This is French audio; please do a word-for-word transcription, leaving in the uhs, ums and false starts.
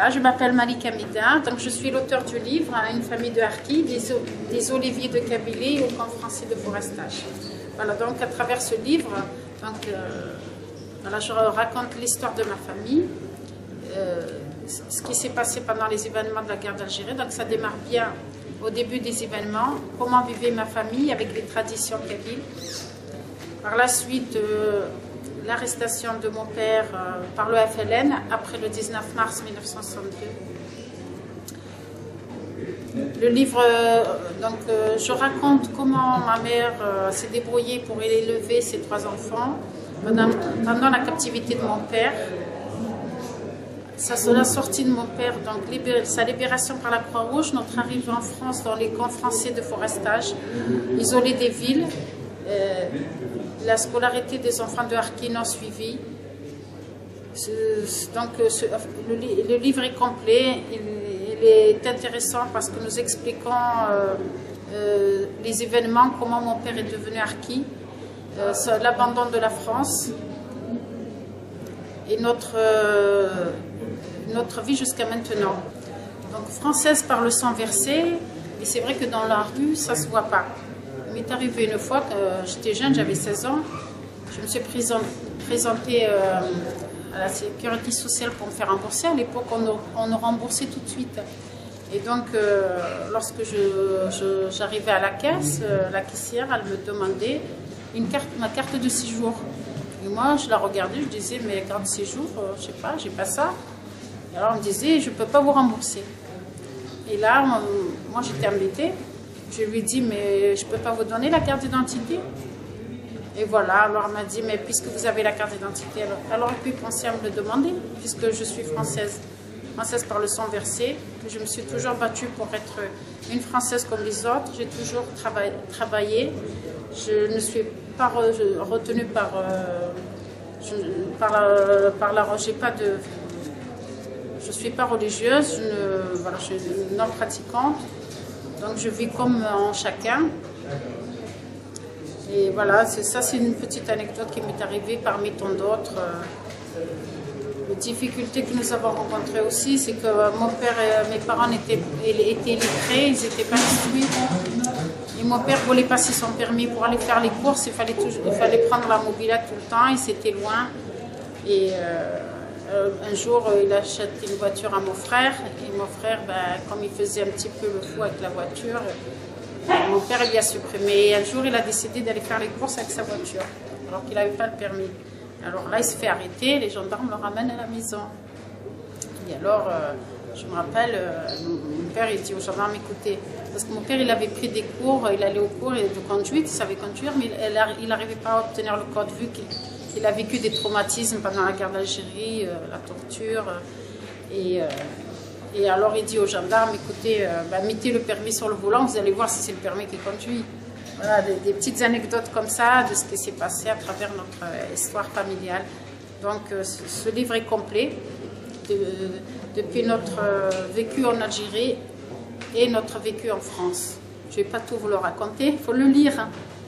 Voilà, je m'appelle Malika Mida, donc je suis l'auteur du livre « Une famille de harkis, des, des oliviers de Kabylie au camp français de forestage ». Voilà, donc à travers ce livre, donc, euh, voilà, je raconte l'histoire de ma famille, euh, ce qui s'est passé pendant les événements de la guerre d'Algérie. Donc ça démarre bien au début des événements, comment vivait ma famille avec les traditions kabyles. Par la suite, euh, l'arrestation de mon père euh, par le F L N après le dix-neuf mars mille neuf cent soixante-deux. Le livre, euh, donc, euh, je raconte comment ma mère euh, s'est débrouillée pour élever ses trois enfants pendant, pendant la captivité de mon père. Ça, la sortie de mon père, donc libéré, sa libération par la Croix-Rouge, notre arrivée en France dans les camps français de forestage, isolés des villes, euh, la scolarité des enfants de harkis non suivis. Donc ce, le, le livre est complet, il, il est intéressant parce que nous expliquons euh, euh, les événements, comment mon père est devenu harki, euh, l'abandon de la France et notre, euh, notre vie jusqu'à maintenant. Donc française par le sang versé, et c'est vrai que dans la rue ça ne se voit pas. Il m'est arrivé une fois que j'étais jeune, j'avais seize ans, je me suis présentée euh, à la sécurité sociale pour me faire rembourser. À l'époque, on, on nous remboursait tout de suite. Et donc, euh, lorsque j'arrivais à la caisse, euh, la caissière, elle me demandait une carte, ma carte de séjour. Et moi, je la regardais, je disais, mais carte de séjour, euh, je sais pas, j'ai pas ça. Et alors, on me disait, je peux pas vous rembourser. Et là, on, moi, j'étais embêtée. Je lui ai dit, mais je ne peux pas vous donner la carte d'identité. Et voilà, alors elle m'a dit, mais puisque vous avez la carte d'identité, alors elle aurait pu penser à me le demander, puisque je suis française, française par le sang versé. Je me suis toujours battue pour être une Française comme les autres. J'ai toujours travaillé, travaillé. Je ne suis pas re, retenue par, euh, je, par la, par la j'ai pas de, je ne suis pas religieuse, je, ne, voilà, je suis non pratiquante. Donc je vis comme en chacun. Et voilà, ça c'est une petite anecdote qui m'est arrivée parmi tant d'autres. Les difficultés que nous avons rencontrées aussi, c'est que mon père et mes parents étaient, étaient illettrés, ils n'étaient pas instruits. Et mon père voulait passer son permis pour aller faire les courses, il fallait, toujours, il fallait prendre la mobilette tout le temps et c'était loin. Et euh, un jour, il achète une voiture à mon frère, et mon frère, ben, comme il faisait un petit peu le fou avec la voiture, mon père lui a supprimé. Et un jour, il a décidé d'aller faire les courses avec sa voiture, alors qu'il n'avait pas le permis. Alors là, il se fait arrêter, les gendarmes le ramènent à la maison. Et alors, euh, je me rappelle, euh, mon père, il dit aux gendarmes, écoutez, parce que mon père, il avait pris des cours, il allait aux cours de conduite, il savait conduire, mais il n'arrivait pas à obtenir le code, vu qu'il Il a vécu des traumatismes pendant la guerre d'Algérie, euh, la torture. Euh, et, euh, et alors il dit aux gendarmes, écoutez, euh, bah, mettez le permis sur le volant, vous allez voir si c'est le permis qui conduit. Voilà, des, des petites anecdotes comme ça de ce qui s'est passé à travers notre euh, histoire familiale. Donc euh, ce, ce livre est complet, de, depuis notre euh, vécu en Algérie et notre vécu en France. Je ne vais pas tout vous le raconter, il faut le lire. Hein.